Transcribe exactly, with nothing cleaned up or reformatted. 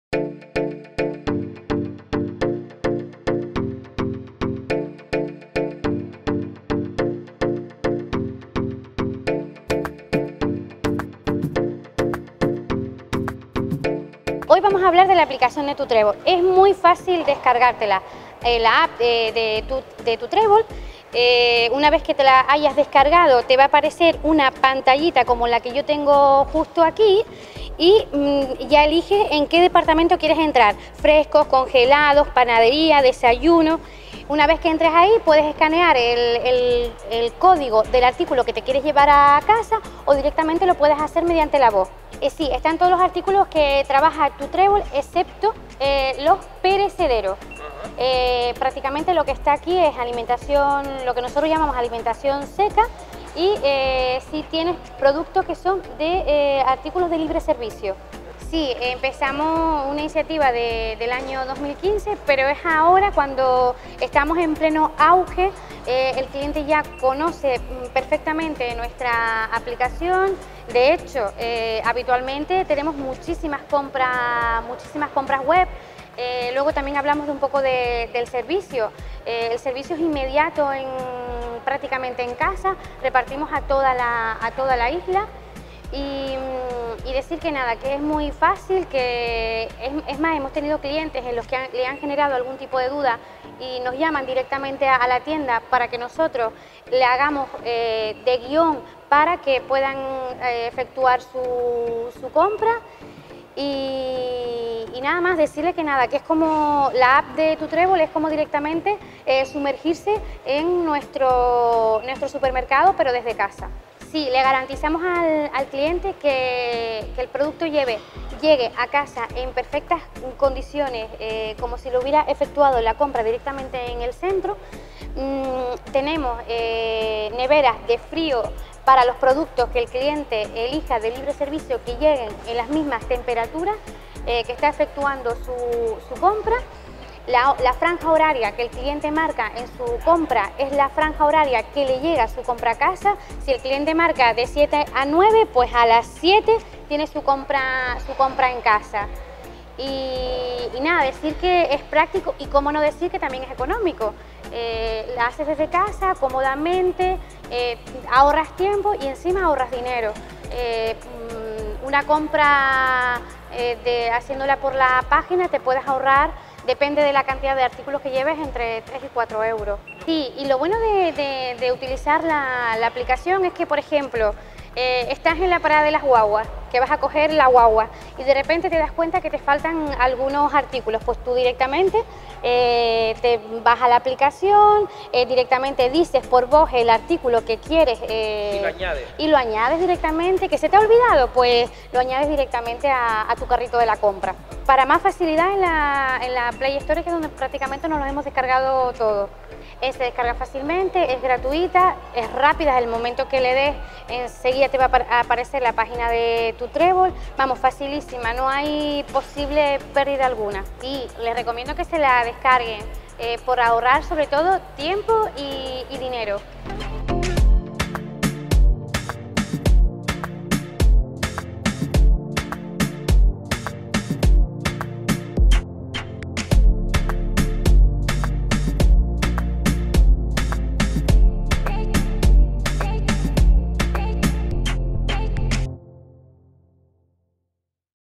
Hoy vamos a hablar de la aplicación de TuTrébol. Es muy fácil descargártela, eh, la app eh, de, tu, de TuTrébol. Eh, una vez que te la hayas descargado, te va a aparecer una pantallita como la que yo tengo justo aquí y mmm, ya eliges en qué departamento quieres entrar: frescos, congelados, panadería, desayuno. Una vez que entres ahí, puedes escanear el, el, el código del artículo que te quieres llevar a casa o directamente lo puedes hacer mediante la voz. Eh, sí, están todos los artículos que trabaja TuTrébol, excepto eh, los perecederos. Eh, prácticamente lo que está aquí es alimentación, lo que nosotros llamamos alimentación seca, y eh, sí tienes productos que son de eh, artículos de libre servicio. Sí, empezamos una iniciativa de, del año dos mil quince, pero es ahora cuando estamos en pleno auge. Eh, el cliente ya conoce perfectamente nuestra aplicación. De hecho, eh, habitualmente tenemos muchísimas compras, muchísimas compras web. Eh, luego también hablamos de un poco de, del servicio. Eh, el servicio es inmediato en, prácticamente en casa, repartimos a toda la, a toda la isla. Y, y decir que nada, que es muy fácil, que es, es más, hemos tenido clientes en los que han, le han generado algún tipo de duda y nos llaman directamente a, a la tienda para que nosotros le hagamos eh, de guión para que puedan eh, efectuar su, su compra. Y, y nada más, decirle que nada, que es como la app de TuTrébol, es como directamente eh, sumergirse en nuestro, nuestro supermercado, pero desde casa. Sí, le garantizamos al, al cliente que, que el producto lleve, llegue a casa en perfectas condiciones, eh, como si lo hubiera efectuado la compra directamente en el centro. Mm, tenemos eh, neveras de frío para los productos que el cliente elija de libre servicio, que lleguen en las mismas temperaturas eh, que está efectuando su, su compra. La, la franja horaria que el cliente marca en su compra es la franja horaria que le llega a su compra a casa. Si el cliente marca de siete a nueve, pues a las siete tiene su compra, su compra en casa. Y, y nada, decir que es práctico y cómo no decir que también es económico. Eh, la haces desde casa, cómodamente, eh, ahorras tiempo y encima ahorras dinero. Eh, una compra eh, de, haciéndola por la página te puedes ahorrar, depende de la cantidad de artículos que lleves, entre tres y cuatro euros. Sí, y lo bueno de, de, de utilizar la, la aplicación es que, por ejemplo, eh, estás en la parada de las guaguas, que vas a coger la guagua y de repente te das cuenta que te faltan algunos artículos, pues tú directamente eh, te vas a la aplicación, eh, directamente dices por voz el artículo que quieres eh, y, lo añades. y lo añades directamente. ¿Que se te ha olvidado? Pues lo añades directamente a, a tu carrito de la compra. Para más facilidad, en la, en la Play Store, que es donde prácticamente nos lo hemos descargado todo. Eh, se descarga fácilmente, es gratuita, es rápida, desde el momento que le des enseguida te va a aparecer la página de TuTrébol. Vamos, facilísima, no hay posible pérdida alguna. Y les recomiendo que se la descarguen eh, por ahorrar sobre todo tiempo y, y dinero.